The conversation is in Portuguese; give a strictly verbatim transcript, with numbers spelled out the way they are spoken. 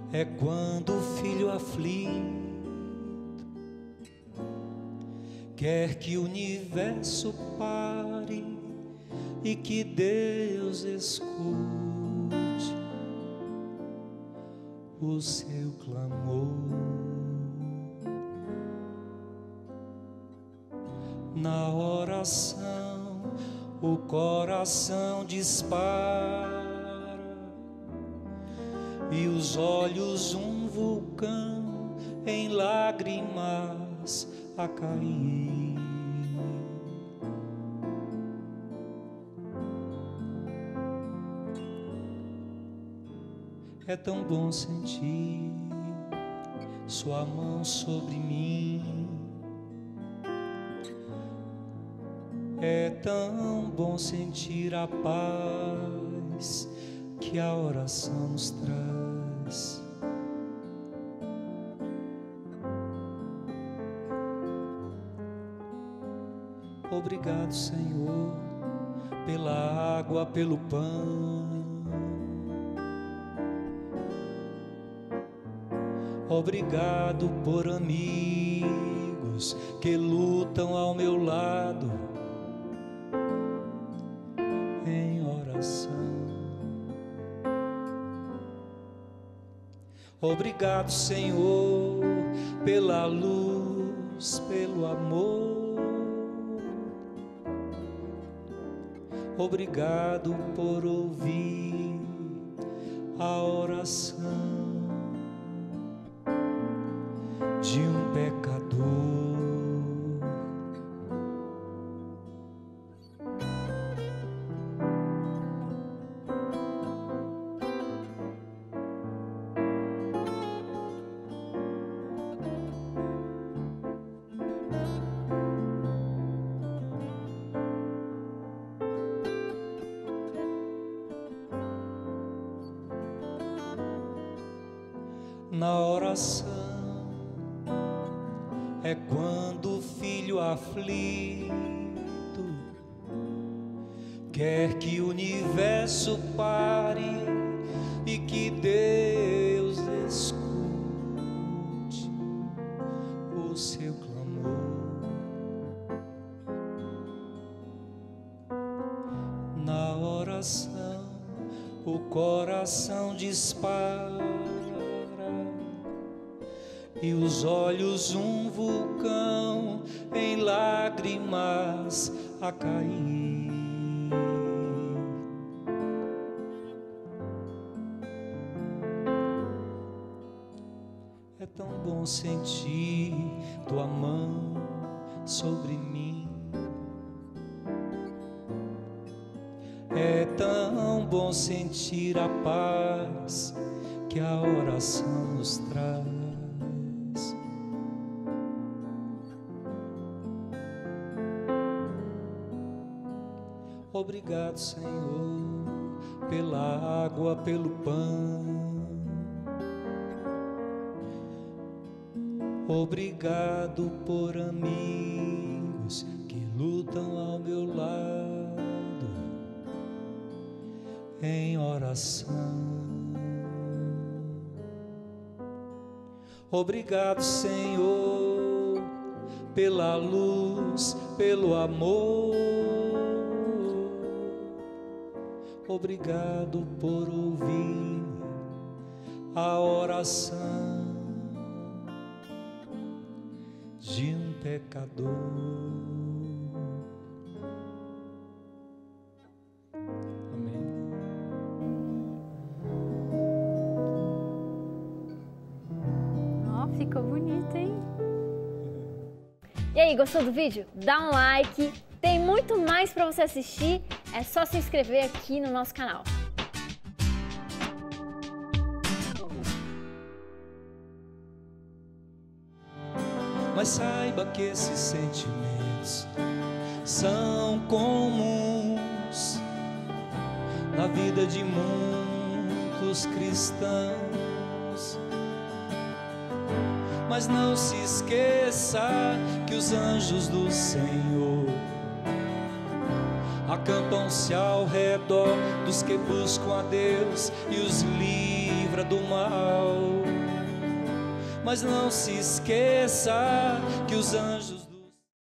é quando o filho aflito quer que o universo pare e que Deus escute o seu clamor. Na oração o coração dispara e os olhos um vulcão em lágrimas a cair. É tão bom sentir sua mão sobre mim. É tão bom sentir a paz que a oração nos traz. Obrigado, Senhor, pela água, pelo pão. Obrigado por amigos que lutam ao meu lado em oração. Obrigado, Senhor, pela luz, pelo amor. Obrigado por ouvir a oração de um pecador. Na oração é quando o filho aflito quer que o universo pare e que Deus escute o seu clamor. Na oração o coração dispara e os olhos um vulcão em lágrimas a cair. É tão bom sentir tua mão sobre mim. É tão bom sentir a paz que a oração nos traz. Obrigado, Senhor, pela água, pelo pão. Obrigado por amigos que lutam ao meu lado em oração. Obrigado, Senhor, pela luz, pelo amor. Obrigado por ouvir a oração de um pecador. Amém. Ó, ficou bonito, hein? E aí, gostou do vídeo? Dá um like. Tem muito mais para você assistir. É só se inscrever aqui no nosso canal. Mas saiba que esses sentimentos são comuns na vida de muitos cristãos. Mas não se esqueça que os anjos do Senhor acampam-se ao redor dos que buscam a Deus e os livra do mal. Mas não se esqueça que os anjos